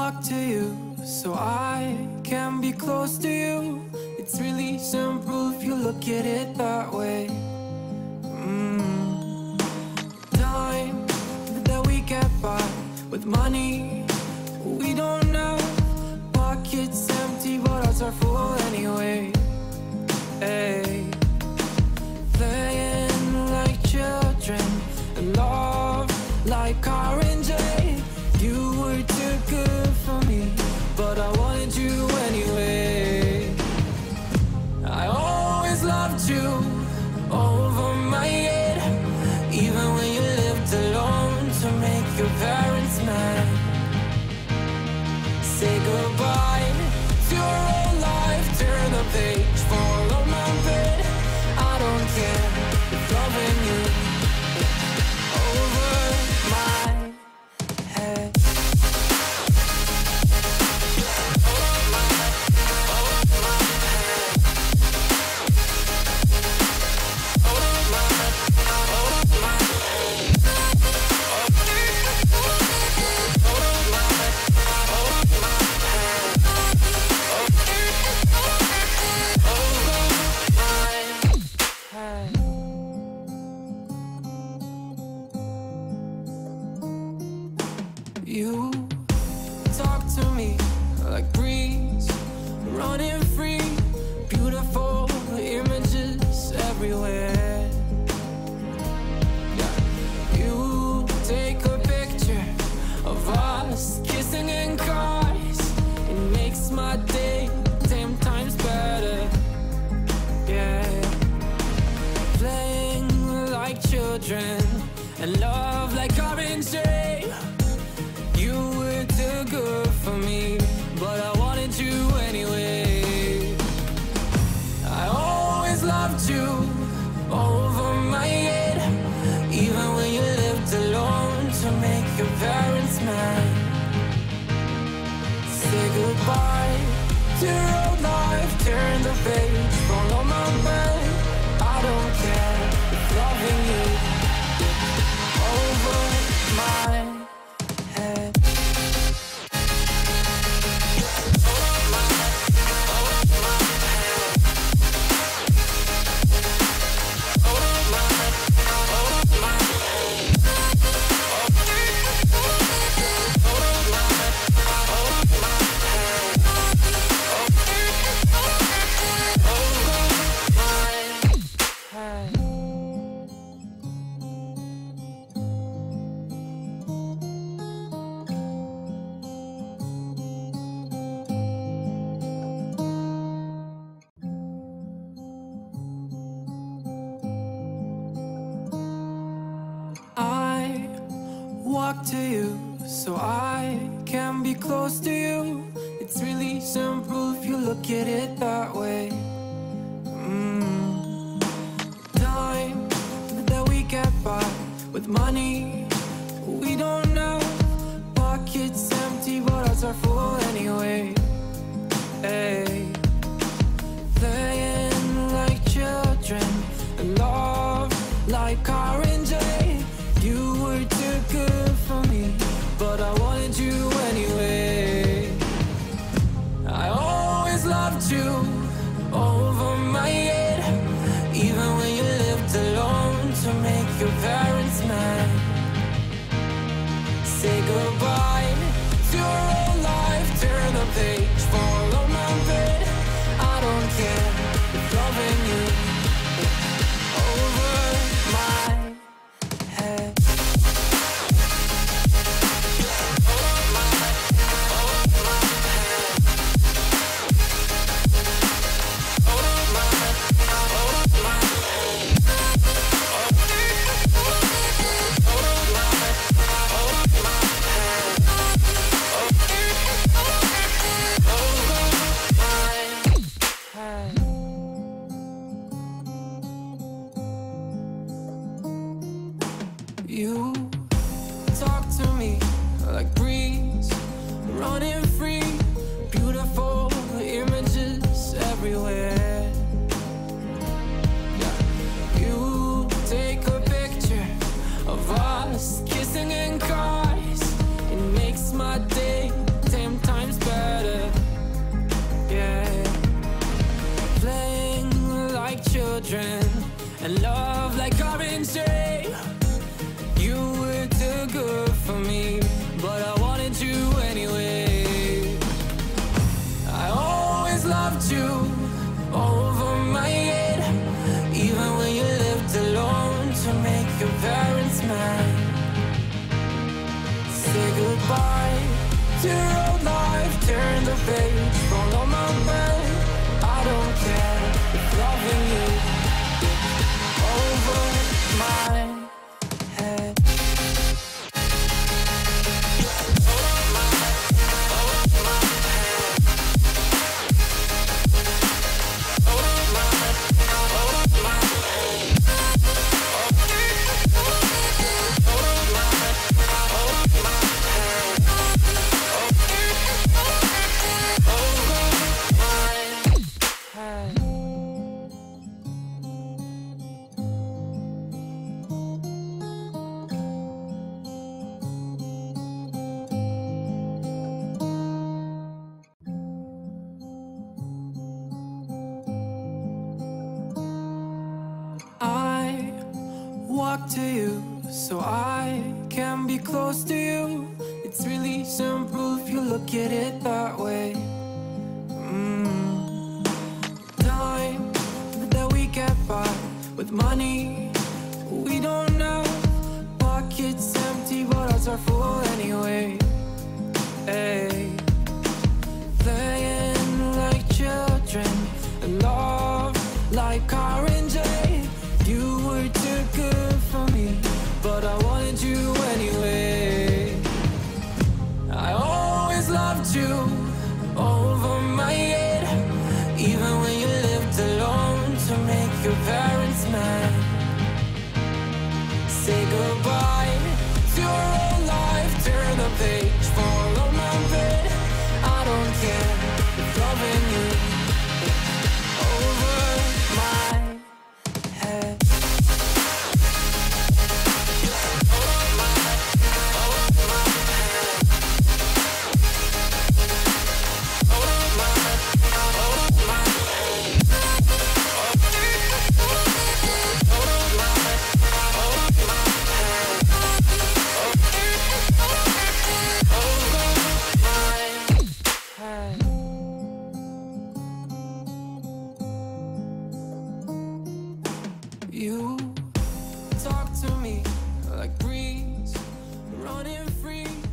walk to you so I can be close to you. It's really simple if you look at it that way. Time that we get by with money we don't know. Pockets empty but hearts are full anyway. Hey, playing like children and love like orange. You were too good for me, but I wanted you anyway. I always loved you over my head, even when you lived alone to make your parents mad. Say goodbye to your old life, turn the page, follow my bed. I don't care if loving you over my head. You talk to me like breeze, running free, beautiful images everywhere. Yeah. You take a picture of us kissing in cars, it makes my day 10 times better. Yeah, playing like children and love like orange. You were too good for me, but I wanted you anyway. I always loved you over my head, even when you lived alone to make your parents mad. Say goodbye to your old life, turn the page, follow my bed. I don't care if loving you over my head. I walk to you so I can be close to you. It's really simple if you look at it that way. Time that we get by with money we don't know. Pockets empty but hearts are full anyway. Hey, playing like children and love like orange. You were too good for me, but I wanted you anyway. I always loved you over my head, even when you lived alone to make your parents mad. Say goodbye to your old life, turn the page, follow my bed. I don't care if loving you over my head. and love like RNJ. You were too good for me, but I wanted you anyway. I always loved you over my head, even when you lived alone to make your parents mad. Say goodbye to your old life, turn the page, follow my bed. I don't care if loving you over my head. I walk to you so I can be close to you. It's really simple if you look at it that way. Time that we get by with money we don't know. Pockets empty but hearts are full anyway. Hey, playing like children and love like RNJ. You were too good for me, but I wanted you anyway. I always loved you over my head, even when you lived alone to make your parents mad. Say goodbye to your old life, turn the page, follow my bed. I don't care if loving you over my head. You talk to me like breeze running free.